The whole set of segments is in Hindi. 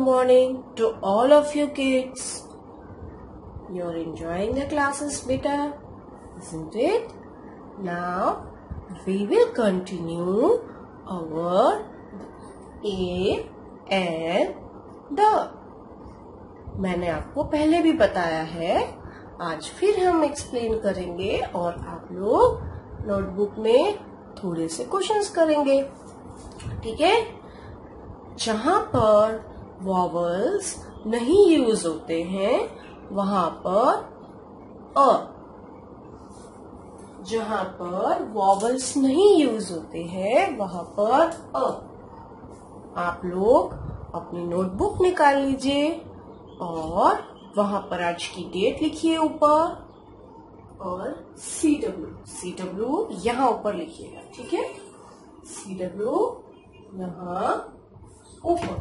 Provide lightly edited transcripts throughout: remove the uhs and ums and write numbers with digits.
morning to all of you kids. You're enjoying the classes, beta, isn't it? Now we will continue our A and the. मैंने आपको पहले भी बताया है, आज फिर हम एक्सप्लेन करेंगे और आप लोग नोटबुक में थोड़े से क्वेश्चंस करेंगे, ठीक है? जहां पर वॉवल्स नहीं यूज होते हैं वहां पर अ, जहां पर वॉवल्स नहीं यूज होते हैं वहां पर अ. आप लोग अपनी नोटबुक निकाल लीजिए और वहां पर आज की डेट लिखिए ऊपर और CW यहाँ ऊपर लिखिएगा, ठीक है? CW यहाँ ऊपर,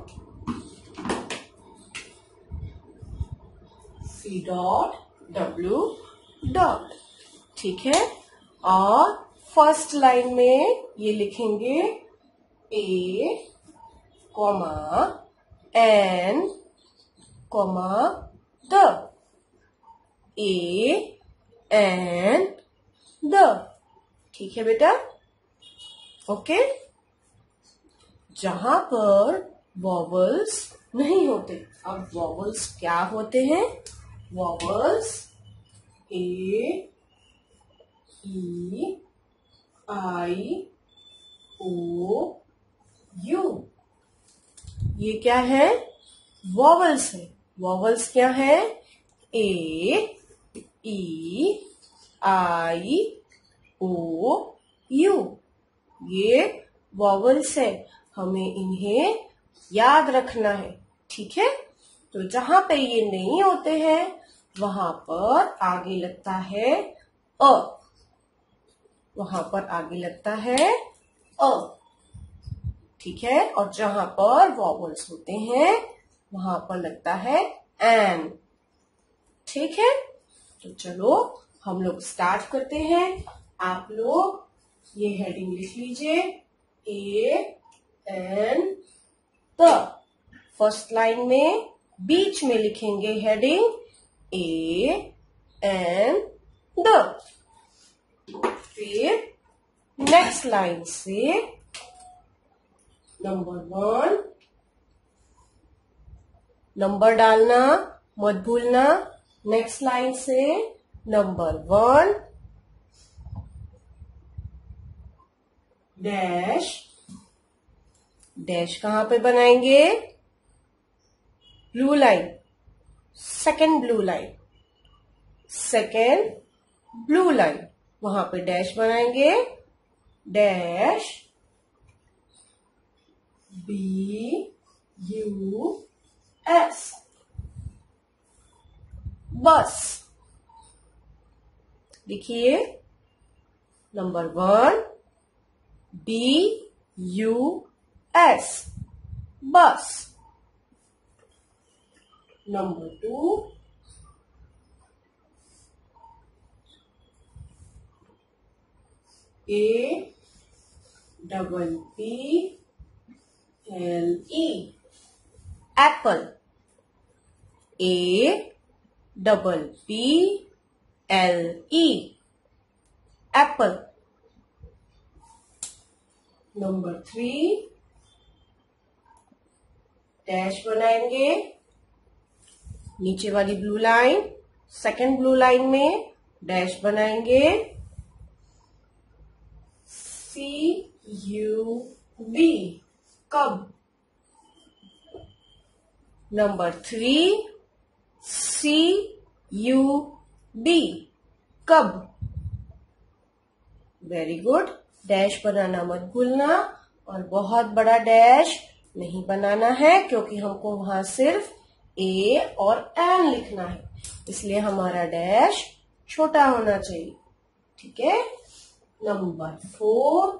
C.W. ठीक है? और फर्स्ट लाइन में ये लिखेंगे A, N, the. A and the. ठीक है बेटा? ओके? जहां पर वॉवल्स नहीं होते, अब वॉवल्स क्या होते हैं? Vowels A, E, I, O, U. ये क्या है? वॉवल्स है. वॉवल्स क्या है? A, E, I, O, U. ये वॉवल्स है, हमें इन्हें याद रखना है, ठीक है? तो जहां पे ये नहीं होते हैं वहां पर आगे लगता है अ. वहां पर आगे लगता है अ, ठीक है? और जहां पर वॉवल्स होते हैं वहां पर लगता है एन, ठीक है? तो चलो हम लोग स्टार्ट करते हैं. आप लोग ये हेडिंग लिख लीजिए, a an the. First line में बीच में लिखेंगे हेडिंग ए एन द. फिर नेक्स्ट लाइन से नंबर 1 नंबर डालना मत भूलना. नेक्स्ट लाइन से नंबर 1 डैश. डैश कहां पे बनाएंगे? Blue line, second blue line, second blue line, वहां पे डैश बनाएंगे. Dash BUS, bus. लिखिए number 1 BUS, bus. Number 2 APPLE, apple. APPLE, apple. Number 3 dash बनाएंगे, नीचे वाली blue line, second blue line में डैश बनाएंगे. CUB, cub. Number 3 CUB, cub. Very good. Dash बनाना मत भूलना और बहुत बड़ा डैश नहीं बनाना है क्योंकि हमको वहां सिर्फ ए और एन लिखना है, इसलिए हमारा डैश छोटा होना चाहिए, ठीक है? Number 4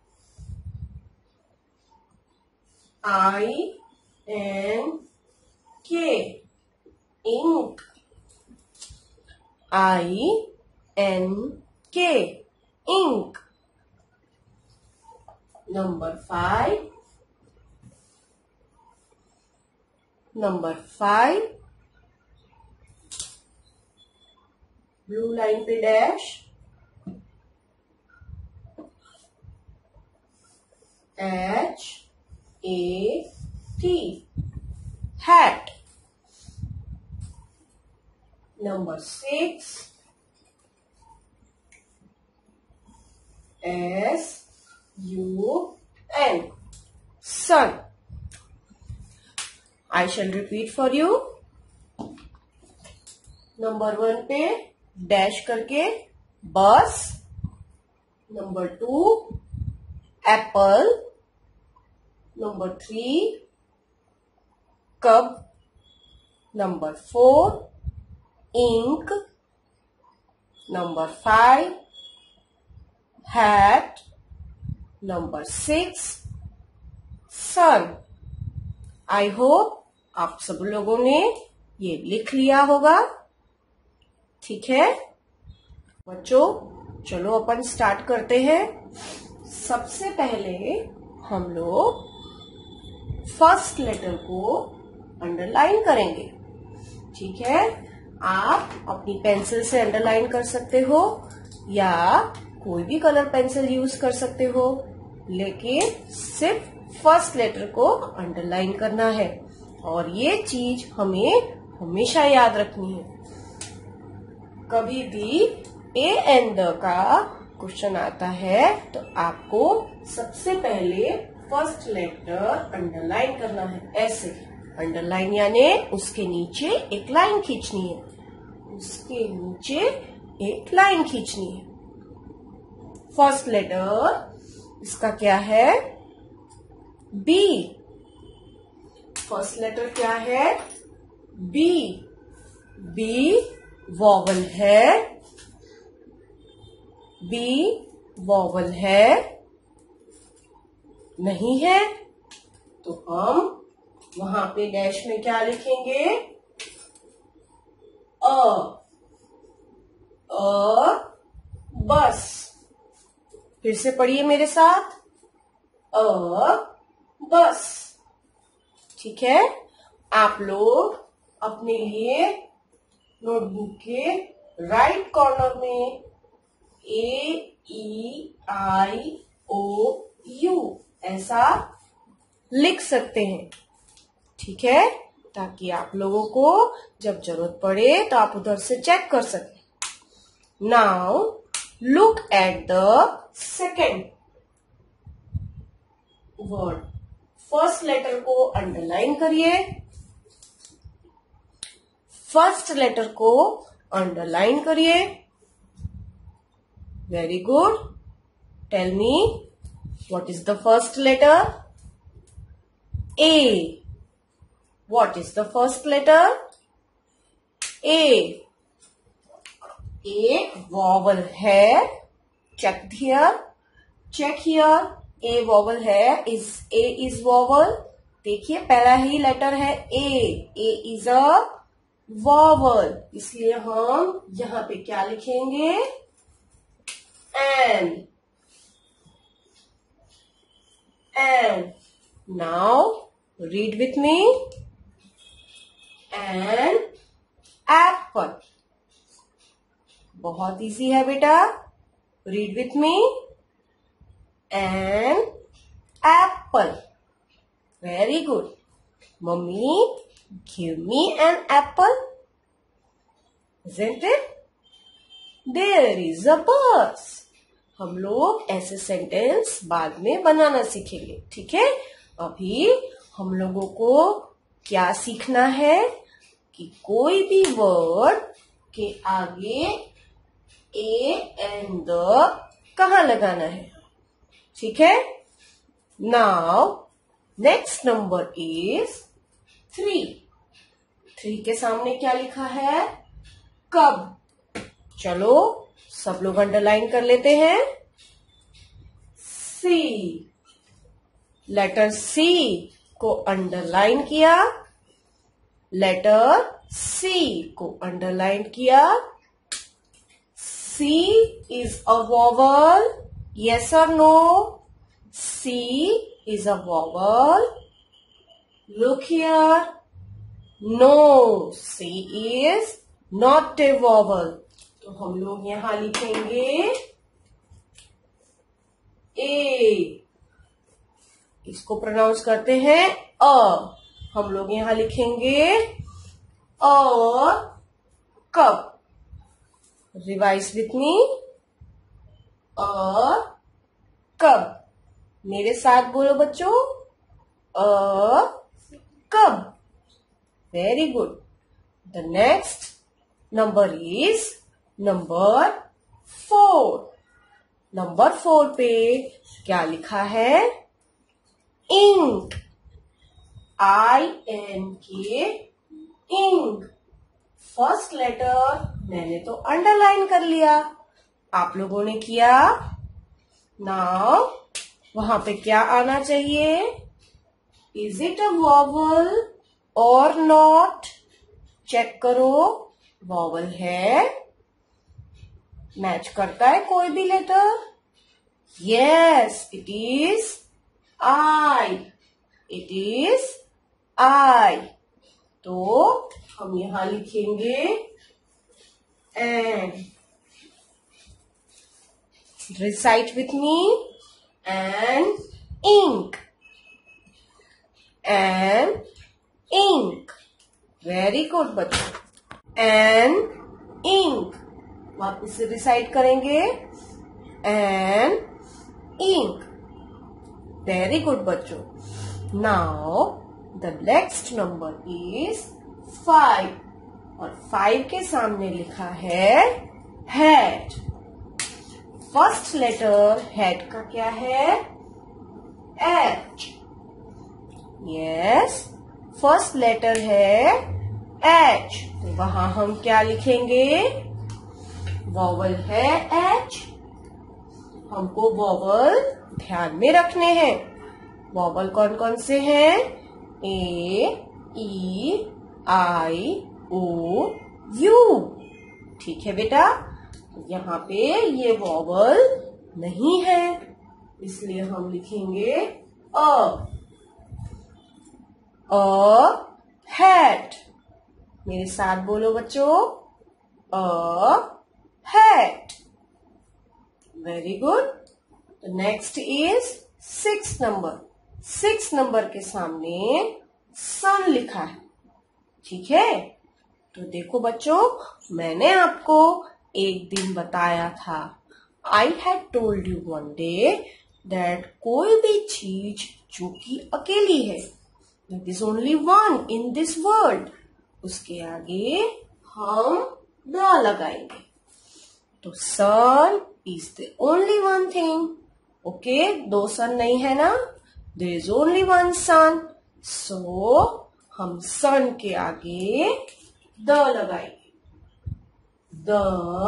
INK, ink. INK, ink. Number 5 number 5, blue line पे dash, HAT, hat. Number 6, SUN, sun. I shall repeat for you. Number 1 पे डैश करके bus, number 2 apple, number 3 cup, number 4 ink, number 5 hat, number 6 sun. I hope आप सब लोगों ने ये लिख लिया होगा। ठीक है बच्चों, चलो अपन स्टार्ट करते हैं। सबसे पहले हम लोग फर्स्ट लेटर को अंडरलाइन करेंगे। ठीक है, आप अपनी पेंसिल से अंडरलाइन कर सकते हो या कोई भी कलर पेंसिल यूज कर सकते हो, लेकिन सिर्फ फर्स्ट लेटर को अंडरलाइन करना है और ये चीज हमें हमेशा याद रखनी है। कभी भी ए एंड द का क्वेश्चन आता है तो आपको सबसे पहले फर्स्ट लेटर अंडरलाइन करना है। ऐसे अंडरलाइन यानी उसके नीचे एक लाइन खींचनी है, उसके नीचे एक लाइन खींचनी है। फर्स्ट लेटर इसका क्या है? बी। फर्स्ट लेटर क्या है? बी। बी वॉवल है, बी वॉवल है नहीं है तो हम वहां पे डैश में क्या लिखेंगे? बस। फिर से पढ़िए मेरे साथ, बस। ठीक है, आप लोग अपने लिए नोटबुक के राइट कॉर्नर में AEIOU ऐसा लिख सकते हैं। ठीक है, ताकि आप लोगों को जब जरूरत पड़े तो आप उधर से चेक कर सकें। Now look at the second word. First letter को अंडरलाइन करिए, फर्स्ट लेटर को अंडरलाइन करिए। Very good. Tell me what is the first letter? A. What is the first letter? A. A vowel है. Check here. Check here. A vowel है. A is vowel. देखिए पहला ही लेटर है A. A is a vowel. इसलिए हम यहां पे क्या लिखेंगे? An. An. Now read with me. An apple. बहुत इजी है बेटा। Read with me. An apple. Very good. Mummy, give me an apple. Isn't it? There is a bus. हम लोग ऐसे सेंटेंस बाद में बनाना सीखेंगे। ठीक है, अभी हम लोगों को क्या सीखना है कि कोई भी वर्ड के आगे ए एंड द कहाँ लगाना है। ठीक है, नाउ नेक्स्ट नंबर इज 3। 3 के सामने क्या लिखा है? कब। चलो सब लोग अंडरलाइन कर लेते हैं। सी। लेटर सी को अंडरलाइन किया, लेटर सी को अंडरलाइन किया। C is a vowel, yes और नो? C is a vowel. Look here, no. C is not a vowel. तो हम लोग यहां लिखेंगे ए. इसको प्रोनाउंस करते हैं अ. हम लोग यहां लिखेंगे अ कब. Revise with me. अ कब. मेरे साथ बोलो बच्चों. A cub. Very good. The next number is number 4. Number 4 पे क्या लिखा है? Ink. INK. Ink. First letter मैंने तो अंडरलाइन कर लिया. आप लोगों ने किया? नाउ वहां पे क्या आना चाहिए? इज इट अ वॉवल और नॉट? चेक करो. वॉवल है. मैच करता है कोई भी letter? Yes, it is I. It is I. तो हम यहां लिखेंगे an. Recite with me. An ink. An ink. Very good बच्चों. An ink. वापस से रिसाइट करेंगे. An ink. वेरी गुड बच्चों. Now the next number is 5. और 5 के सामने लिखा है हेड. फर्स्ट लेटर हेड का क्या है? एच. यस, फर्स्ट लेटर है एच. तो वहां हम क्या लिखेंगे? वॉवल है एच. हमको वॉवल ध्यान में रखने हैं. वॉवल कौन कौन से हैं? A, E, I, O, U. ठीक है बेटा. यहाँ पे ये वॉवल नहीं है, इसलिए हम लिखेंगे अ. हैट. मेरे साथ बोलो बच्चों. A hat. Very good. Next is 6 number. 6 number के सामने सन लिखा है. ठीक है. तो देखो बच्चों, मैंने आपको एक दिन बताया था. I had told you one day that कोई भी चीज जो कि अकेली है, that is only one in this world, उसके आगे हम द लगाएंगे. तो sun is the only one thing. Okay, 2 sun नहीं है ना. There is only one sun. So हम सन के आगे द लगाएंगे. The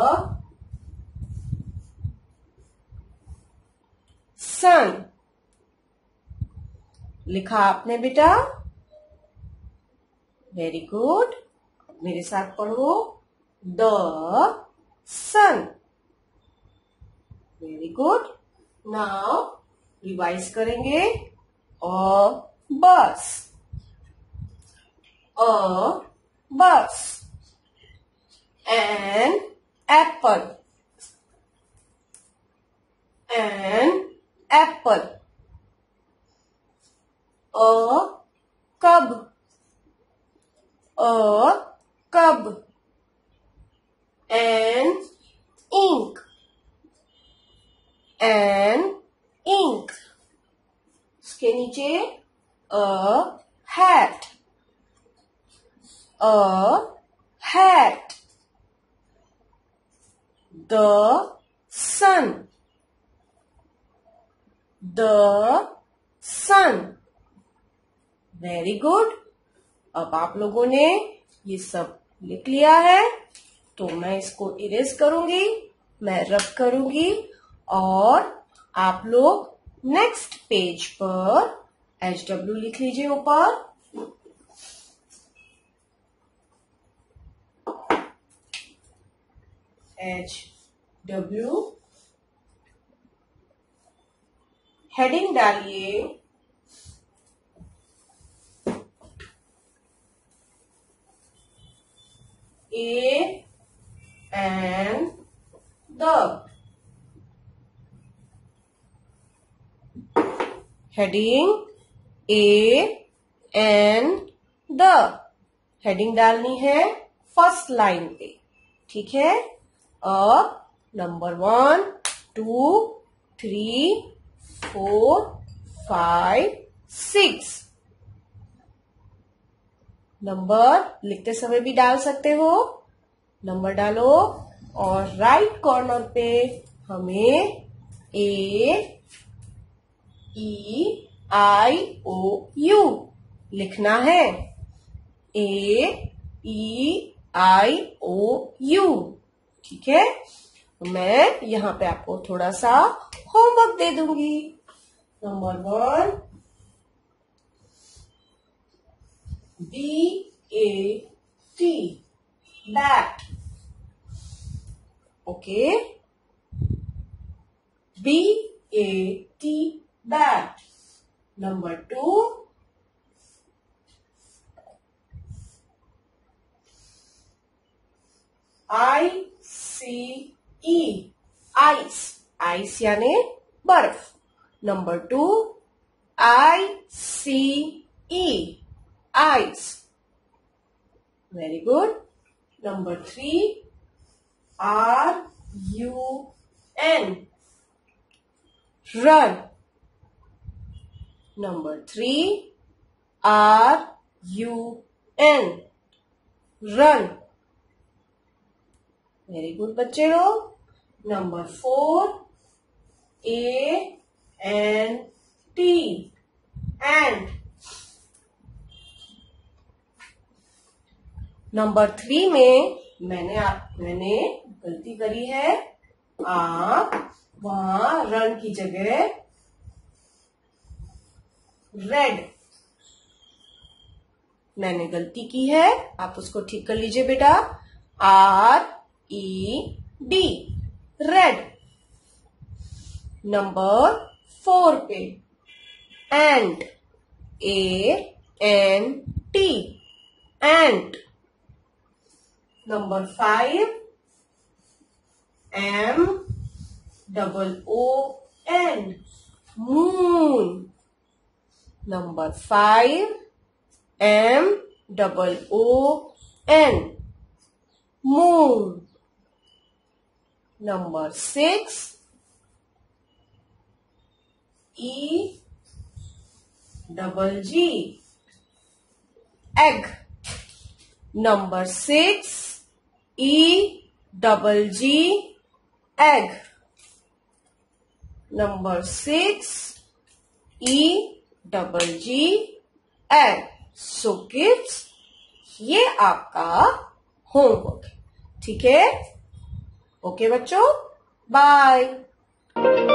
sun. लिखा आपने बेटा? Very good. मेरे साथ पढ़ो. The sun. Very good. Now revise करेंगे. अ बस. अ बस. An apple. An apple. A cub. A cub. An ink. An ink. उसके नीचे a hat. A hat. The sun. The sun. Very good. अब आप लोगों ने ये सब लिख लिया है, तो मैं इसको इरेज करूंगी, मैं रब करूंगी, और आप लोग नेक्स्ट पेज पर HW लिख लीजिए ऊपर. HW हेडिंग डालिए. A and the. Heading A and the. Heading डालनी है फर्स्ट लाइन पे, ठीक है। अब नंबर 1, 2, 3, 4, 5, 6 नंबर लिखते समय भी डाल सकते हो। नंबर डालो और राइट कॉर्नर पे हमें AEIOU लिखना है। AEIOU, ठीक है। मैं यहाँ पे आपको थोड़ा सा होमवर्क दे दूंगी। Number 1, BAT, bat, okay. BAT, bat. Number 2, ICE, ice, ice यानी बर्फ। Number 2, ICE, ice. Very good. Number 3, RUN, run. Number 3, RUN, run. Very good बच्चे लोग। Number 4, ANT, ant. नंबर 3 में मैंने गलती करी है। आप वहां रन की जगह रेड, मैंने गलती की है, आप उसको ठीक कर लीजिए बेटा। RED, red. नंबर 4 पे ant, ANT, ant. Number 5, MOON, moon. Number 5, MOON, moon. Number 6, EGG, egg. Number 6, EGG, egg. Number 6, EGG, egg. So kids, ये आपका होमवर्क है, ठीक है। ओके बच्चों, बाय।